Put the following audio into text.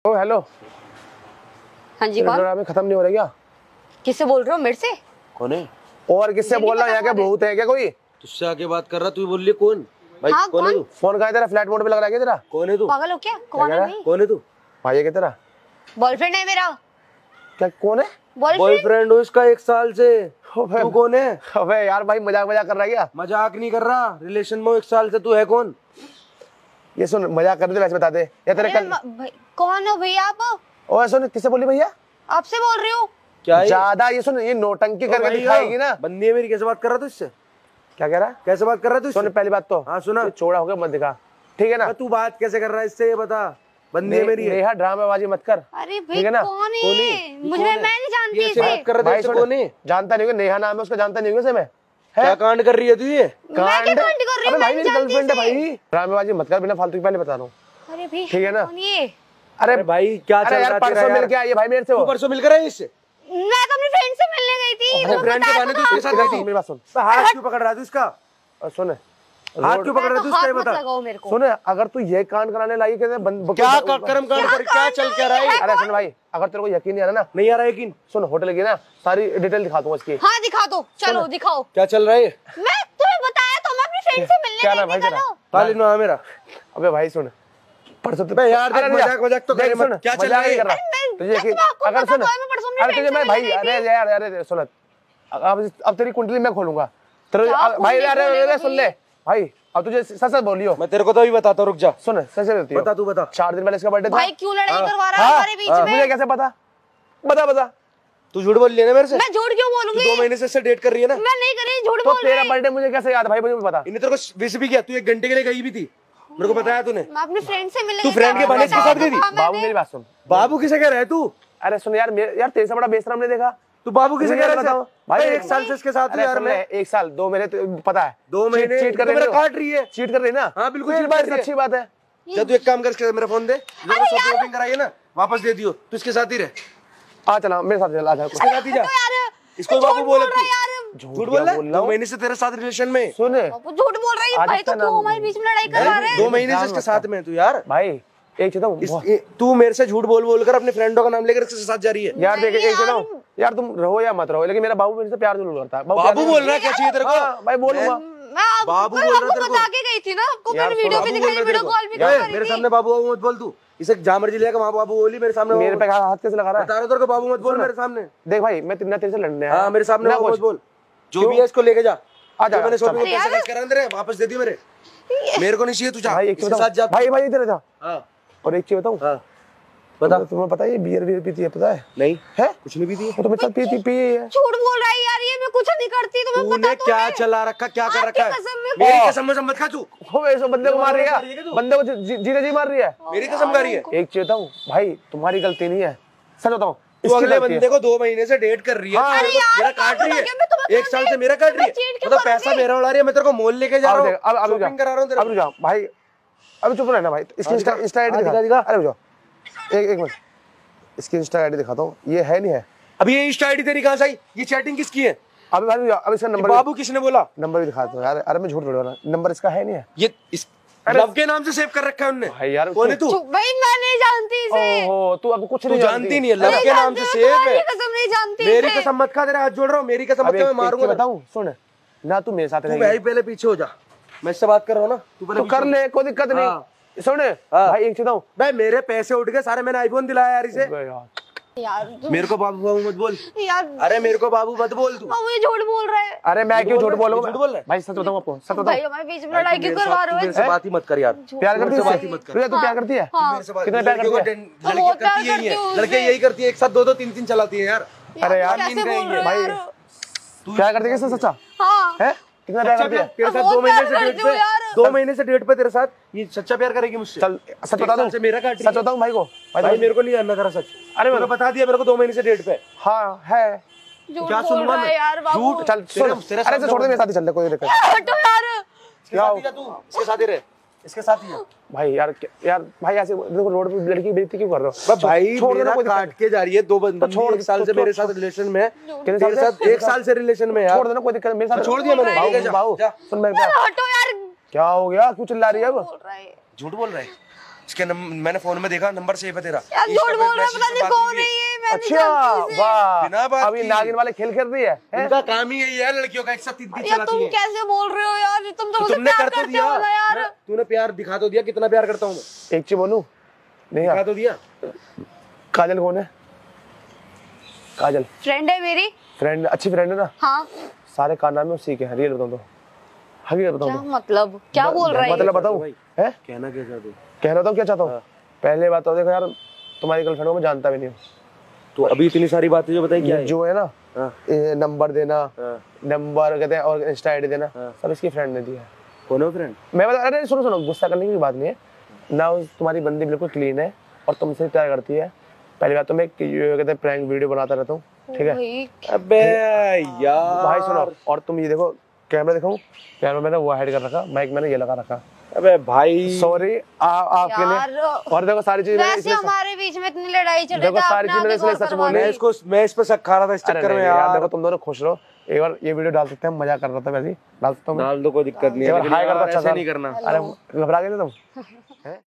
ओ hello. हाँ जी कौन? ड्रामे खत्म नहीं हो रहा क्या? किससे बोल रहे हो? मेरे से? कौन है? और किससे बोल रहा है? क्या भूत है क्या कोई? तुझसे आके बात कर रहा, तू बोल रही कौन? भाई हाँ, कौन है तू? फोन कहाँ है तेरा? फ्लाइट मोड पे लग रहा है क्या तेरा? कौन है तू? पागल हो क्या? कौन है भाई? कौन है तू? भाई है क्या तेरा? बॉयफ्रेंड है मेरा। क्या कौन है? बॉयफ्रेंड हो इसका 1 साल से। तू कौन है? अबे यार भाई मजाक मजाक कर रहा है क्या? मजाक नहीं कर रहा, रिलेशन में 1 साल से। तू है कौन? ये सुन, मजाक कर रहे थे वैसे बता दे या तेरे कल। कौन हो भैया आप? ओए सुन, किससे बोली भैया? आपसे बोल रही हूँ। क्या ज्यादा ये सुन, ये नोटंकी करके दिखाएगी ना। बंदी है मेरी, कैसे बात कर रहा तू इससे? क्या कह रहा है? कैसे बात कर रहा तू इससे? सुन पहली बात तो हाँ सुना। चौड़ा होकर मत दिखा, ठीक है ना? तू बात कैसे कर रहा है इससे, ये बता। बंदी है मेरी। नेहा ड्रामेबाजी मत कर। अरे भाई कौन है? मुझे मैं नहीं जानती इसे। बात कर रहा है कौन है? जानता नहीं होगा, नेहा नाम है उसका, जानता नहीं होगा मैं। क्या कांड कर रही है तू ये? मैं क्या कांड कर रही हूँ? भाई मेरी गर्लफ्रेंड है भाई। ड्रामेबाजी मत कर बिना फालतू की, पहले बता रहा हूँ। अरे भाई ठीक है ना? कौन ये? अरे भाई क्या चल रहा है? परसों मिल के आई है भाई मेरे से। तू परसों मिलकर आई इससे? मैं तो अपनी फ्रेंड से मिलने गई थी। अपने फ्रेंड के बहाने तू इसके साथ गई थी? मेरी बात सुन। हाथ क्यों पकड़ रहा है तू इसका? सुन, हाथ क्यों पकड़ रहा है तू इसका, ये बता। सुन, अगर तू ये कांड कराने लाई क्या कर्म कांड कर, क्या चल क्या रहा है? अरे सुन भाई, अगर तेरे को यकीन नहीं आ रहा ना, नहीं आ रहा यकीन? सुन होटल की ना सारी डिटेल दिखा दूंगा इसकी। हाँ दिखा दो, चलो दिखाओ। क्या चल रहा है? मैं तुम्हें बताया तो, मैं अपनी फ्रेंड से मिलने क्या नाम गई भाई थी। तेरा? ताली नो मेरा। अबे भाई सुन, परसों बे यार देख, मजाक तो करे मत। क्या चल रहा है? तुझे यकीन? अगर सुन, अरे तुझे मैं भाई, अरे यार अरे सुन, अब तेरी कुंडली मैं खोलूंगा भाई। अरे सुन ले भाई, अब तुझे सच सच बोलियो। मैं तेरे को तो अभी बताता हूँ, रुक जा। सुन सच सच बता, तू बता। 4 दिन पहले इसका बर्थडे था भाई। क्यों लड़ाई करवा रहा है हमारे बीच में? मुझे कैसे पता? बता। तू झूठ बोल रही है ना मेरे से? मैं झूठ क्यों बोलूंगी? 2 महीने से इससे डेट कर रही है ना? मैं नहीं कर रही, झूठ तो बोल रही तेरा बर्थडे मुझे कैसे याद? भाई मुझे बता। इन्हें तेरे को विश भी किया? तू 1 घंटे के लिए गई भी थी, मेरे को बताया तूने? मैं अपनी फ्रेंड से मिलने तू फ्रेंड के बहाने इसके साथ गई थी? बाबू मेरी बात सुन। बाबू किसे कह रहा है तू? अरे सुन यार, यार तेरे से बड़ा बेशरम नहीं देखा। तू बाबू किसे कह रहा है? भाई 1 साल से इसके साथ हूं यार मैं। 1 साल 2 महीने पता है। 2 महीने चीट कर रही है, काट रही है। चीट कर रही है ना? हाँ बिल्कुल चीट कर रही है। अच्छी बात है। जब तू एक काम कर, इसके मेरा फोन दे, शॉपिंग कराइए ना, वापस दे दियो। तू इसके साथ ही रह। आ चला मेरे साथ, चल आ जा। इसके साथ ही जा। इसको बाबू बोल रहा है। झूठ बोल रहा है? 2 महीने से तेरे साथ रिलेशन में। सुन, झूठ बोल रही है भाई। तो क्यों हमारे बीच में लड़ाई करवा रहे हैं? 2 महीने से इसके साथ में तू यार। भाई एक चीज बताऊं, तू मेरे से झूठ बोल कर अपने फ्रेंडों का नाम लेकर इसके साथ जा रही है। यार देख, एक चीज बताऊं यार, तुम रहो या मत रहो, लेकिन मेरा बाबू मेरे से प्यार जरूर करता है। बाबू बोल रहा है, क्या चाहिए तेरे को? भाई बोलूंगा। मैं बाबू बोल रहा है तेरे को। बता के गई थी ना आपको, मैंने वीडियो भी दिखाई, वीडियो कॉल भी करी। मेरे सामने बाबू मत बोल तू। इसे जहाँ मर्जी लेगा वहाँ बाबू बोली, मेरे सामने मेरे पे हाथ कैसे लगा रहा है? बता रहा तेरे को, बाबू मत बोल मेरे सामने। देख भाई, मैं तेरे से लड़ने आया। हाँ मेरे सामने बाबू मत बोल। जो भी है इसको लेके जा। मैंने शॉपिंग में पैसे खर्च करा अंदर, वापस दे दी मेरे को नहीं चाहिए। तू जा भाई, इसके साथ जा भाई इधर जा। और एक चीज बताऊं, बता। तुम्हें पता है बियर पीती है? पता है? नहीं है, कुछ नहीं पीती है। वो तो मेरे साथ पी है। झूठ बोल रहा है यार, ये मैं कुछ नहीं करती। तुम्हें पता तूने क्या चला रखा, क्या कर रखा है? मेरी कसम मत खा तू। ऐसे बंदे को मार रही है, बंदे को जीते जी मार रही है। मेरी कसम खा रही है। एक चीज बताऊं भाई, तुम्हारी गलती नहीं है, सच बताऊं। तू अगले बंदे को 2 महीने से डेट कर रही है, मेरा काट रही है। 1 साल से मेरा काट रही है, तो पैसा मेरा उड़ा रही है। मैं तेरे को मॉल लेके जा रहा हूँ, शॉपिंग करा रहा हूँ। अब जाओ भाई, अभी चुप रहना भाई। इसकी इंस्टा आईडी दिखा। अरे जाओ, एक मिनट, इसकी इंस्टा आईडी दिखाता हूँ। ये है नहीं है? अभी ये इंस्टा आईडी तेरी कहाँ से आई? ये चैटिंग किसकी है? अभी भाई अब इसका नंबर, बाबू किसने बोला? नंबर भी दिखाता हूँ यार। अरे मैं झूठ बोल रहा हूँ, नंबर इसका है नहीं है। ये इस लव के नाम से सेव कर रखा है उन्होंने। भाई यार कौन है तू? भाई मैं नहीं जानती इसे। ओहो, तू अब कुछ तू नहीं जानती नहीं है, लव के नाम से सेव है। कसम नहीं जानती। मेरी कसम मत खा, तेरा हाथ जोड़ रहा हूँ। मेरी कसम मत खा, मैं मारूंगा। बताऊं, सुन ना, तू मेरे साथ तू भाई पहले पीछे हो जा, मैं इससे बात कर रहा हूँ ना। तू पहले कर ले, कोई दिक्कत नहीं। सुन भाई, एक चीज बताऊं, भाई मेरे पैसे उठ गए सारे, मैंने आईफोन दिलाया यार इसे। यार मेरे को बाबू मत बोल यार। अरे मेरे को बाबू मत बोल तू। ये झूठ बोल रहा है। अरे मैं क्यों झूठ बोलूंगा? झूठ बोल रहा है भाई, सच बताऊं आपको, सच भाई बताऊं। हमारे बीच में लड़ाई क्यों करवा रहे हो? मेरे से बात ही मत कर यार। प्यार करती है? बात ही मत कर। तू प्यार करती है? कितना प्यार करती है? लड़कियां करती यही है, लड़कियां यही करती है, एक साथ 2-2 3-3 चलाती है यार। अरे यार भाई, तू प्यार करती है किससे? सच्चा है? कितना प्यार करती है? तेरे साथ 2 महीने से डेट पे, 2 महीने से डेट पे तेरे साथ। ये सच्चा प्यार करेगी मुझसे? चल सच बता दूं, मेरा काट रही है। सच बताऊं भाई को? भाई मेरे को नहीं जानना तेरा सच। अरे मैंने बता दिया, मेरे को 2 महीने से डेट पे। हाँ है। क्या सुनूंगा मैं? झूठ। चल अरे छोड़ दे, मेरे साथ ही चल, कोई दिक्कत हटो यार। क्या हो? तू इसके साथ ही रह, इसके साथ ही है भाई। यार भाई, ऐसे देखो रोड पे लड़की की बेइज्जती क्यों कर रहे हो? भाई मेरा काट के जा रही है। 2 बंदे 1 साल से मेरे साथ रिलेशन में, तेरे साथ 1 साल से रिलेशन में यार। छोड़ देना, कोई दिक्कत। मेरे साथ छोड़ दिया मैंने। बाबू सुन, मैं हटो यार। क्या हो गया? क्यों चिल्ला रही है अब? बोल रहा है, झूठ बोल रहा है। इसके मैंने फोन में देखा, नंबर सेव है तेरा। यार झूठ बोल रहा है, पता नहीं कौन है ये, मैं नहीं अच्छा जानती इसे। वाह, बिना बात अभी की। नागिन वाले खेल खेल रही है इनका काम ही यही है, लड़कियों का एक साथ 3 यार चलाती तुम है। कैसे बोल रहे हो यार, तुम तो मुझे तुमने प्यार कर तो करते दिया हो ना यार। तूने प्यार दिखा तो दिया, कितना प्यार करता हूँ मैं, एक चीज बोलूं, नहीं दिखा यार, तो दिया। काजल कौन है? काजल फ्रेंड है मेरी। फ्रेंड, अच्छी फ्रेंड है ना? हाँ। सारे कारनामे उसी के हैं, रियल बताऊं तो, हकीकत बताऊं क्या तो, मतलब, क्या बोल रहा है? मतलब बताऊं है, कहना क्या चाहते हो? कहना तो क्या चाहता हूँ। पहले बात तो देखो यार, तुम्हारी गर्लफ्रेंड को मैं जानता भी नहीं हूँ, तो अभी इतनी सारी बातें जो बताई क्या है? जो है ना, हाँ। नंबर देना, हाँ। नंबर कहते हैं और इंस्टा आईडी देना, हाँ। सब इसकी फ्रेंड ने दिया है। कौन है फ्रेंड? मैं बता, अरे सुनो सुनो, गुस्सा करने की बात नहीं है ना, तुम्हारी बंदी बिल्कुल क्लीन है और तुमसे प्यार करती है। पहली बात तो मैं कहते हैं प्रैंक वीडियो बनाता रहता हूँ, ठीक है भाई, अबे यार भाई सुनो, और तुम ये देखो, कैमरा दिखाऊं, कैमरा मैंने वो हाइड कर रखा, माइक मैंने ये लगा रखा। अबे भाई सॉरी आपके यार, लिए, और देखो सारी चीज वैसे हमारे बीच में इतनी लड़ाई चल रही देखो, सारी चीज मैंने इसलिए सच बोली। मैं इस पे शक खा रहा था इस चक्कर में यार। देखो तुम दोनों खुश रहो, एक बार ये वीडियो डाल सकते हैं, मजा कर रहा था, वैसे ही डाल सकता हूँ, डाल दो, कोई दिक्कत नहीं है, हाई लेकिन करता यार अच्छा ऐसे था। नहीं करना। अरे घबरा गए थे तुम?